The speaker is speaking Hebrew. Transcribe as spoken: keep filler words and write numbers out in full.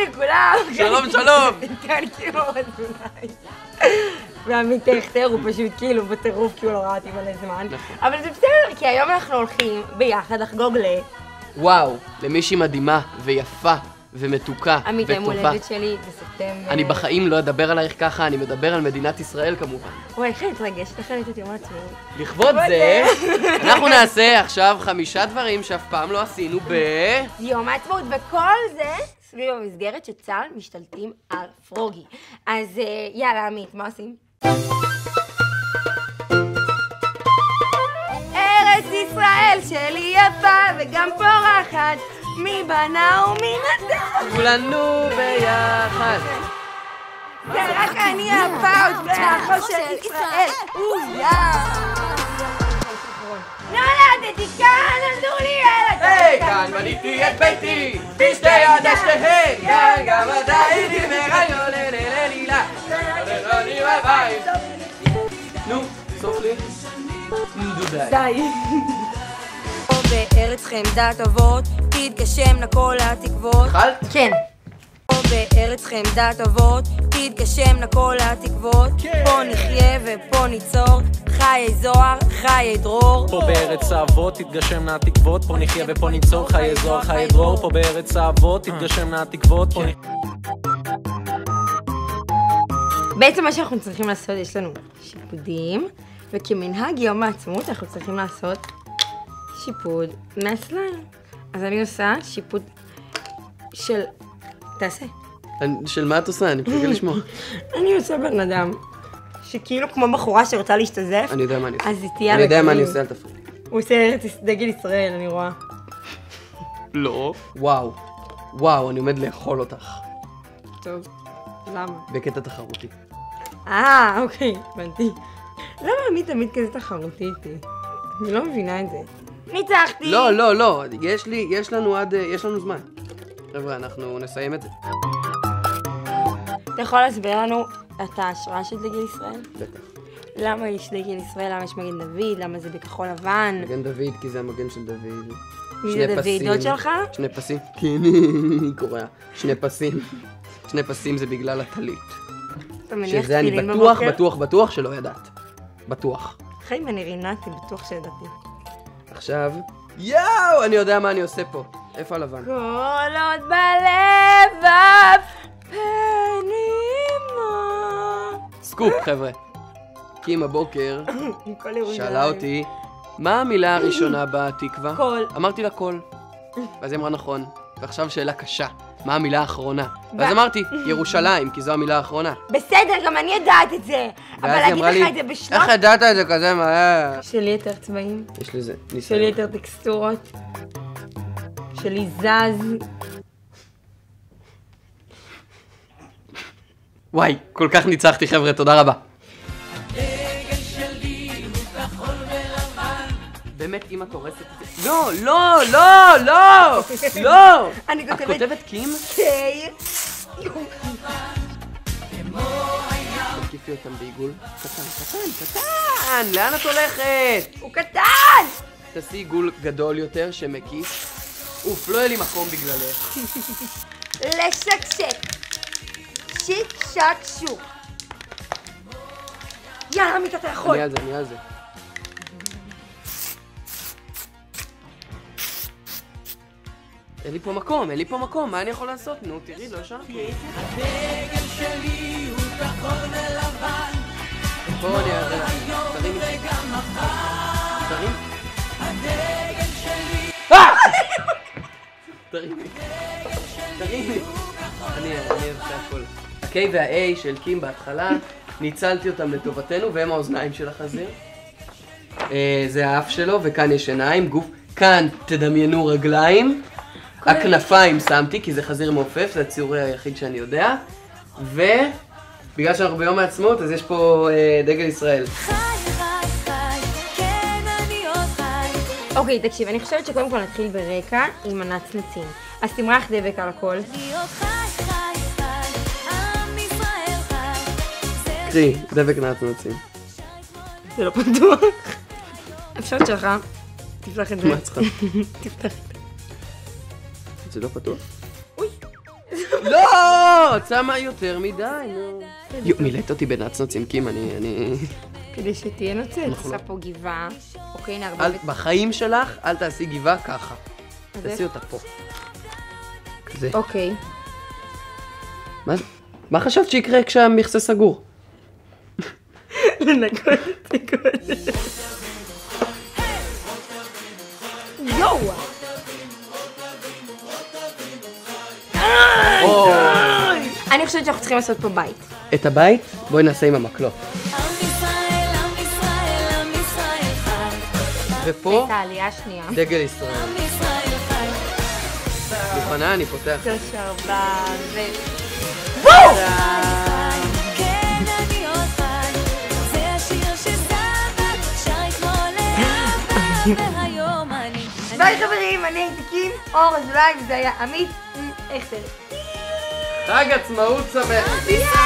לכולם. שלום, שלום. כאן כאילו אזולאי. ועמית הכתר הוא פשוט כאילו בטירוף כי הוא לא ראה אותי מלא זמן. אבל זה בסדר, כי היום אנחנו הולכים ביחד לחגוג ל... וואו, למישהי מדהימה ויפה ומתוקה וטובה. עמית, יום הולדת שלי בספטמבר. אני בחיים לא אדבר עלייך ככה, אני מדבר על מדינת ישראל כמובן. וואי, איך אני מתרגשת אחרת את יום העצמאות. לכבוד זה, אנחנו נעשה עכשיו חמישה דברים שאף פעם לא עשינו ב... יום העצמאות, וכל זה סביב המסגרת שצה"ל משתלטים על פרוגי. אז יאללה, עמית, מה עושים? ארץ ישראל שלי יפה וגם פורחת, מי בנה ומי נתן? כולנו ביחד. זה רק אני הפאוט והחול של ישראל. אויה! נולדתי כאן, נולדו לי ילדים. היי, כאן בניתי את ביתי, בשתי יד שתיהן, כאן גם עדיין היא מרעיון ללילה. אני בבית. נו, סוף לי. דודי. די. בארץ חמדת אבות, תתגשמנה כל התקוות. התחלת? כן. בארץ חמדת אבות, תתגשמנה כל התקוות. פה נחיה ופה ניצור, חיי זוהר, חיי דרור. פה בארץ האבות, תתגשמנה התקוות. פה נחיה ופה ניצור, חיי זוהר, חיי דרור. פה בארץ האבות, תתגשמנה התקוות. בעצם מה שאנחנו צריכים לעשות, יש לנו שיפודים, וכמנהג יום העצמאות אנחנו צריכים לעשות שיפוד מהסליים. אז אני עושה שיפוד של... תעשה. של מה את עושה? אני מחכה לשמוע. אני עושה בן אדם שכאילו כמו בחורה שרוצה להשתזף. אני יודע מה אני עושה. אז היא תהיה... אני יודע מה אני עושה, אל תפריע. הוא עושה דגל ישראל, אני רואה. לא. וואו. וואו, אני עומד לאכול אותך. טוב, למה? בקטע תחרותי. אה, אוקיי, הבנתי. למה עמית תמיד כזה תחרותי איתי? אני לא מבינה את זה. ניצחתי! לא, לא, לא. יש לי, יש לנו עד, יש לנו זמן. חבר'ה, אנחנו נסיים את זה. אתה יכול להסביר לנו את ההשראה של דגל ישראל? בטח. למה יש דגל ישראל? למה יש מגן דוד? למה זה בכחול לבן? מגן דוד, כי זה המגן של דוד. מי זה דוד? דוד שלך? שני פסים. כן, אני קורא. שני פסים. שני פסים זה בגלל הטלית. אתה מניח שזה אני תפילין בטוח, בבוקר? בטוח, בטוח שלא ידעת. בטוח. חיים, אני רינתי, בטוח שידעתי. עכשיו, יאו, אני יודע מה אני עושה פה. איפה הלבן? כל עוד בלבב פנימה. סקופ, חבר'ה. קים הבוקר שאלה אותי, מה המילה הראשונה בתקווה? קול. אמרתי לה קול. ואז היא אמרה נכון. ועכשיו שאלה קשה. מה המילה האחרונה? ואז אמרתי, ירושלים, כי זו המילה האחרונה. בסדר, גם אני יודעת את זה. אבל להגיד לך את זה בשלוף... איך ידעת את זה כזה מהר? שלי יותר צבעים. יש לזה ניסיון. שלי יותר טקסטורות. שלי זז. וואי, כל כך ניצחתי חבר'ה, תודה רבה. באמת אמא קורסת את זה. לא, לא, לא, לא, לא. אני את כותבת קים? קיי. תקיפי אותם בעיגול. קטן, קטן, קטן. לאן את הולכת? הוא קטן! תעשי עיגול גדול יותר שמקיף. אוף, לא יהיה לי מקום בגללך. לשקשק. שיק שק שוק. יאללה, עמית, אתה יכול. אני על זה, אני על זה. אין לי פה מקום, אין לי פה מקום, מה אני יכול לעשות? נו, תראי, לא ישנתי. הדגל שלי הוא כחול ולבן. בואו אני אעזר לך. תרים איתי. תרים. הדגל שלי. אה! תרים לי. תרים לי. אני אעשה הכל. ה-K וה-A של קים בהתחלה, ניצלתי אותם לטובתנו, והם האוזניים של החזיר. זה האף שלו, וכאן יש עיניים, גוף. כאן תדמיינו רגליים. הכנפיים שמתי, כי זה חזיר מעופף, זה הציורי היחיד שאני יודע. ובגלל שאנחנו ביום העצמאות, אז יש פה אה, דגל ישראל. אוקיי, תקשיב, אני חושבת שקודם כל נתחיל ברקע עם הנצנצים. אז תמרח דבק על הכל. קרי, דבק נצנצים. זה לא פתוח. אפשרות שלך, תפתח את זה. מה צריכה? תפתח את זה. זה לא פתוח? אוי, זה לא לא! את שמה יותר מדי, נו. יו, מילאת אותי בנצנוצים, קים, אני... אני... כדי שתהיה נוצץ. עושה פה גבעה. אוקיי, נערבב את... בחיים שלך, אל תעשי גבעה ככה. תעשי אותה פה. כזה. אוקיי. מה חשבת שיקרה כשהמכסה סגור? לנקות את זה קודם. יואו! אני חושבת שאנחנו צריכים לעשות פה בית. את הבית? בואי נעשה עם המקלות. ופה? את העלייה השנייה. דגל ישראל. מוכנה? אני פותח. קשר ב... ביי חברים, אני הייתי קים, אור אזולאי, וזה היה עמית, איך זה? חג עצמאות שמח.